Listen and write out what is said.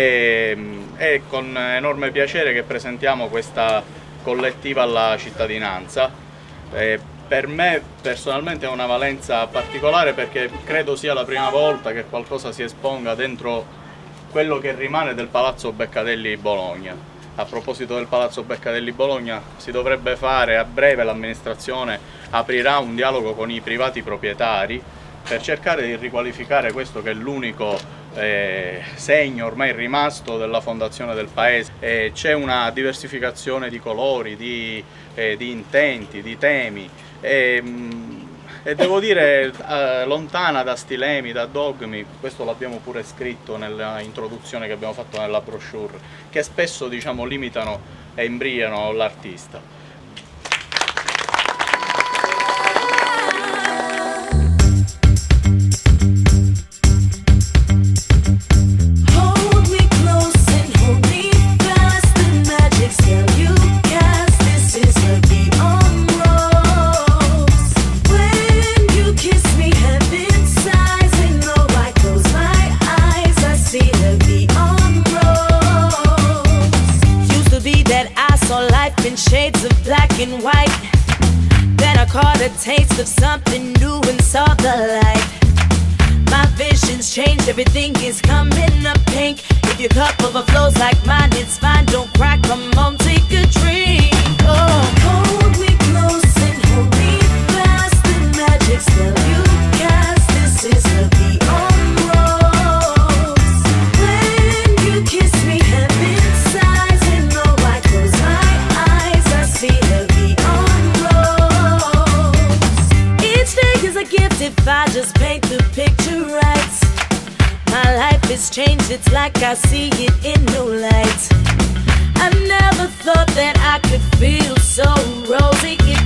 È con enorme piacere che presentiamo questa collettiva alla cittadinanza. Per me personalmente è una valenza particolare perché credo sia la prima volta che qualcosa si esponga dentro quello che rimane del Palazzo Beccadelli Bologna. A proposito del Palazzo Beccadelli Bologna, si dovrebbe fare a breve, l'amministrazione aprirà un dialogo con i privati proprietari per cercare di riqualificare questo che è l'unico segno ormai rimasto della fondazione del paese. C'è una diversificazione di colori, di intenti, di temi e devo dire lontana da stilemi, da dogmi. Questo l'abbiamo pure scritto nella introduzione che abbiamo fatto nella brochure, che spesso limitano e imbriano l'artista. In shades of black and white, then I caught a taste of something new and saw the light. My vision's changed, everything is coming up pink. If your cup overflows like mine, it's fine, don't crack, come on, take a drink. Oh, hold me close and hold me fast, the magic spell you cast, this is the beyond rose. When you kiss me, heaven sighs, and though I close my eyes, I see the beyond rose. Each day is a gift if I just paint the picture right. My life is changed, it's like I see it in new light. I never thought that I could feel so rosy.